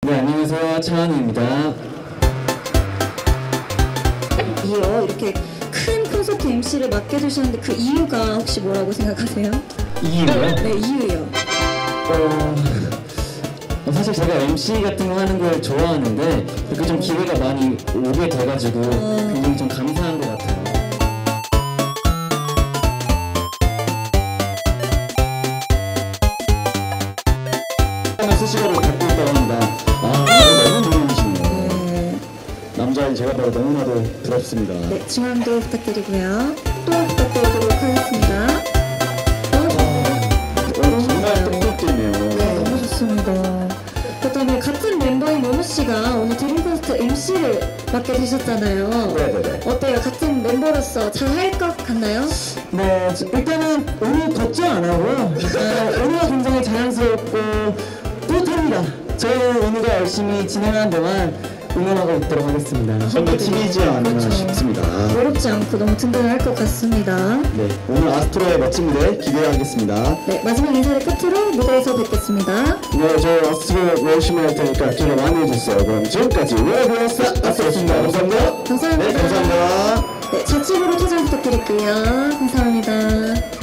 네, 안녕하세요. 차은우입니다. 이어 이렇게 큰 콘서트 MC를 맡게 되셨는데 그 이유가 혹시 뭐라고 생각하세요? 이유요? 네, 이유요. 사실 제가 MC 같은 거 하는 걸 좋아하는데 그렇게 좀 기회가 많이 오게 돼가지고 굉장히 좀 감사한 것 같아요. 수식어를 갖고 있다고 합니다. 너무 좋으시네요. 남자인 제가 봐도 너무나도 부럽습니다. 네, 중앙도 부탁드리고요. 또 부탁드리도록 하겠습니다. 정말 똑똑했네요. 네, 너무 좋습니다. 그다음에 같은 멤버인 모모 씨가 오늘 드림 콘서트 MC를 맡게 되셨잖아요. 네네네. 어때요? 같은 멤버로서 잘 할 것 같나요? 네, 일단은 오늘 걱정 안 하고요. 오늘가 굉장히 자연스럽고 뿌듯합니다. 저희는 오늘도 열심히 진행하는 동안 응원하고 있도록 하겠습니다. 정말 팀이지 않나 싶습니다. 어렵지 않고 너무 든든할 것 같습니다. 네, 오늘 아스트로의 멋진 무대 기대하겠습니다. 네, 마지막 인사를 끝으로 무대에서 뵙겠습니다. 네, 저희 아스트로 열심히 할 테니까 기대 많이 해주세요. 그럼 지금까지 웨어브레스 아스트로였습니다. 감사합니다. 감사합니다. 네, 감사합니다. 네, 좌측으로 퇴장 부탁드릴게요. 감사합니다.